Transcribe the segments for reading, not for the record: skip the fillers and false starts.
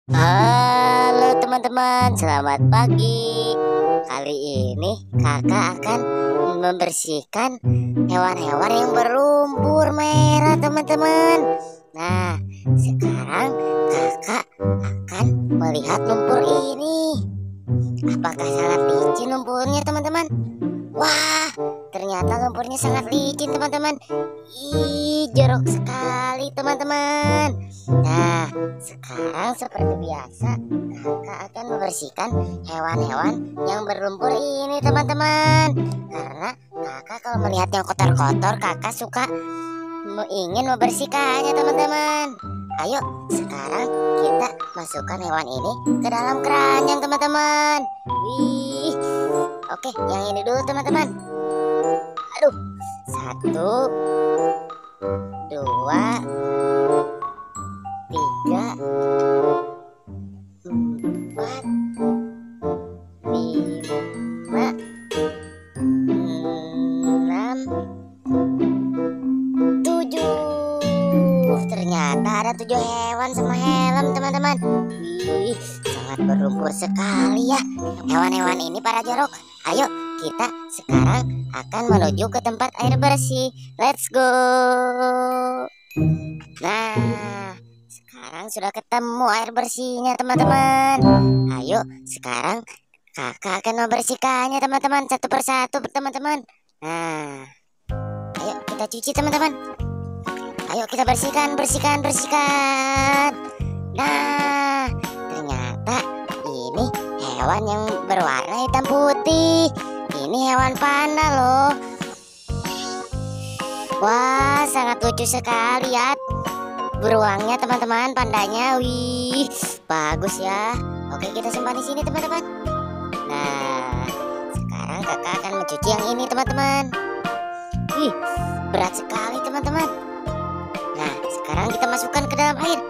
Halo teman-teman, selamat pagi. Kali ini kakak akan membersihkan hewan-hewan yang berlumpur merah teman-teman. Nah, sekarang kakak akan melihat lumpur ini. Apakah sangat licin lumpurnya teman-teman? Wah, ternyata lumpurnya sangat licin teman-teman. Ih, jorok sekali teman-teman. Nah, sekarang seperti biasa kakak akan membersihkan hewan-hewan yang berlumpur ini teman-teman. Karena kakak kalau melihat yang kotor-kotor kakak suka ingin membersihkannya teman-teman. Ayo sekarang kita masukkan hewan ini ke dalam keranjang teman-teman. Wih, oke, yang ini dulu teman-teman. Aduh, 1, 2, 3, 4, 5, 6, 7. Ternyata ada 7 hewan sama helm teman-teman. Wih, sangat berlumpur sekali ya hewan-hewan ini para jorok. Ayo kita sekarang akan menuju ke tempat air bersih. Let's go. Nah, sekarang sudah ketemu air bersihnya teman-teman. Ayo sekarang kakak akan membersihkannya teman-teman, satu persatu teman-teman. Nah, ayo kita cuci teman-teman. Ayo kita bersihkan. Nah, ternyata ini hewan yang berwarna hitam putih. Ini hewan panda loh. Wah, sangat lucu sekali ya beruangnya teman-teman, pandanya. Wih, bagus ya. Oke, kita simpan di sini teman-teman. Nah, sekarang kakak akan mencuci yang ini teman-teman. Wih, berat sekali teman-teman. Nah, sekarang kita masukkan ke dalam air.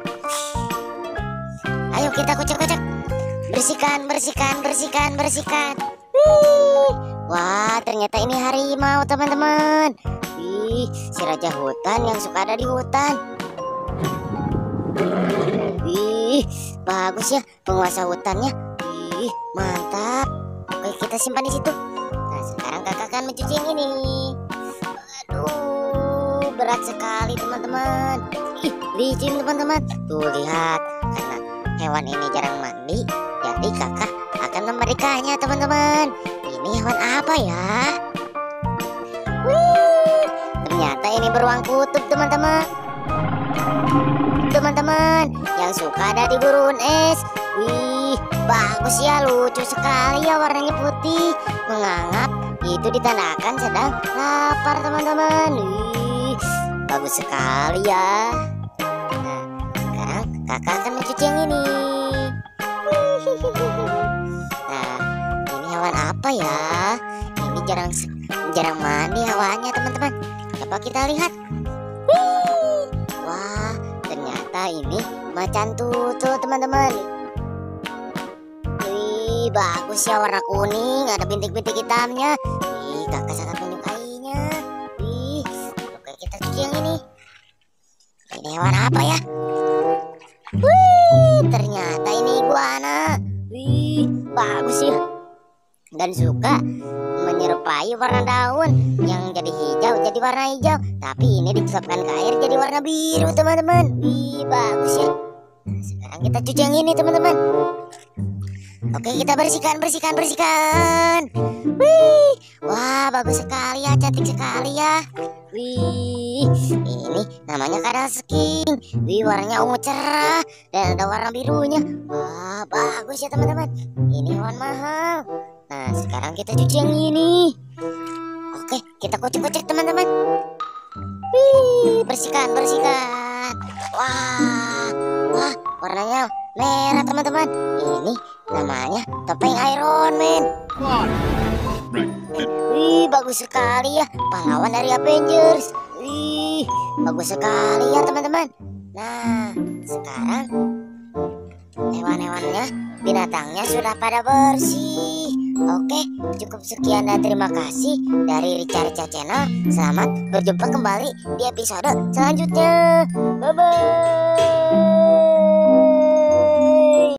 Ayo kita kocok-kocok. Bersihkan. Wih, wah, ternyata ini harimau teman-teman. Wih, si raja hutan yang suka ada di hutan. Wih, bagus ya penguasa hutannya. Wih, mantap. Oke, kita simpan di situ. Nah, sekarang kakak akan mencuci yang ini. Aduh, berat sekali teman-teman. Ih, licin teman-teman. Tuh lihat, karena hewan ini jarang mandi, jadi kakak akan memberikannya teman-teman. Ini hewan apa ya? Wih, ternyata ini beruang kutub teman-teman. Yang suka ada di gurun es. Wih, bagus ya, lucu sekali ya, warnanya putih mengangap. Itu ditandakan sedang lapar teman-teman. Wih, bagus sekali ya. Nah, sekarang kakak akan mencuci yang ini. Nah, ini hewan apa ya? Ini jarang mandi hewannya teman-teman. Coba kita lihat. Wih, wah, ternyata ini macan tutul teman-teman. Wih, bagus ya, warna kuning, ada bintik-bintik hitamnya. Wih, kakak sangat menyukainya. Wih, oke, kita cuci yang ini. Ini hewan apa ya? Wih, ternyata ini iguana. Wih, bagus ya, dan suka menyerupai warna daun yang jadi hijau jadi warna hijau, tapi ini dicelupkan ke air jadi warna biru teman-teman. Wih, bagus ya. Nah, sekarang kita cuci yang ini teman-teman. Oke, kita bersihkan. Wih, wah, bagus sekali ya, cantik sekali ya. Wih, ini namanya kadal sking. Wih, warnanya ungu cerah dan ada warna birunya. Wah, bagus ya teman-teman. Ini hewan mahal. Nah, sekarang kita cuci yang ini. Oke, kita kocok-kocok teman-teman. Wih, bersihkan. Wah, warnanya merah teman-teman. Ini namanya topeng Iron Man. Wih, bagus sekali ya, pahlawan dari Avengers. Wih, bagus sekali ya teman-teman. Nah, sekarang hewan-hewannya, binatangnya sudah pada bersih. Oke, cukup sekian dan terima kasih dari Rica Channel. Selamat berjumpa kembali di episode selanjutnya. Bye-bye.